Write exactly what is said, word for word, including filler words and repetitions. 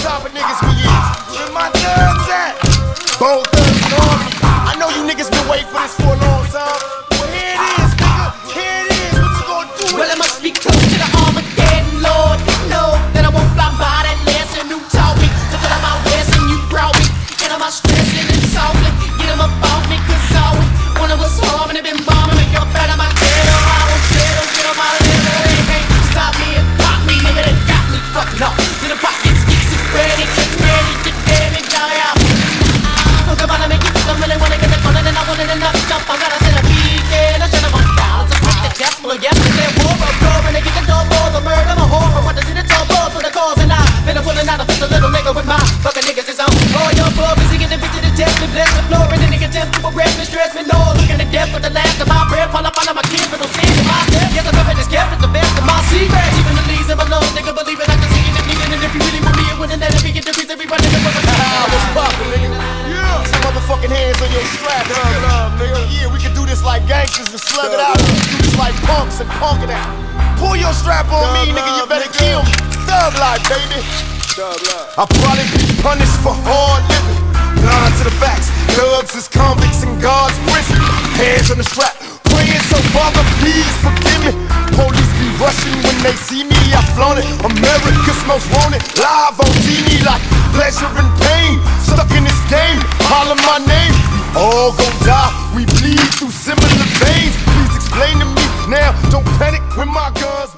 type of niggas we is. Where my thugs at? Bone thugs and army. I know you niggas been waiting for this for a long time. Well, here it is, nigga. Here it is. What you gonna do? Well, I must be close to the Armageddon, Lord. You know that I won't fly by that lesson who taught me to put out my west and you brought me. Get on my stressing and softly. Get them up off me, cause always when I was home and they been bombing me up out of my ghetto. I won't settle, get on my little. They can't stop me and pop me, nigga. They got me fucking up. To the pockets, kicks it ready, get ready, get damage, die out. Look about to make it, I'm really wanna get the fun and I want it enough jump. I gotta set a beat, and I should have won down. So quick the death, well, yes, they're war, but door, and they get the door for the murder, my horror. What does it all for for the cause and I been pulling out a fist a little nigga with my fucking niggas is on. All your bub is getting bitch to the test, me bless the floor, and the nigga tempt to arrest me, stress me, no. Looking to death with the last of my breath, fall up on my kids, but no sin in my step. Yes, I'm perfect, it's kept at the best of my secrets. Even the leaves in my lungs, nigga, believe it, I can see it if needed. And if you really want me, it wouldn't let it be get the reason we running the What's poppin', nigga? Yeah. Some motherfucking hands on your strap, love, nigga. Yeah, we can do this like gangsters and slug it out. Do this like punks and punk it out. Pull your strap on me, nigga, you better kill me. Thug life, baby. I'll probably be punished for hard living. Blind to the facts, thugs is convicts in God's prison. Hands on the strap, praying so Father, please forgive me. Police be rushing when they see me, I flaunt it. America's most wanted, live on T V like pleasure and pain. Stuck in this game, holler my name. We all gon' die, we bleed through similar veins. Please explain to me now, don't panic when my guns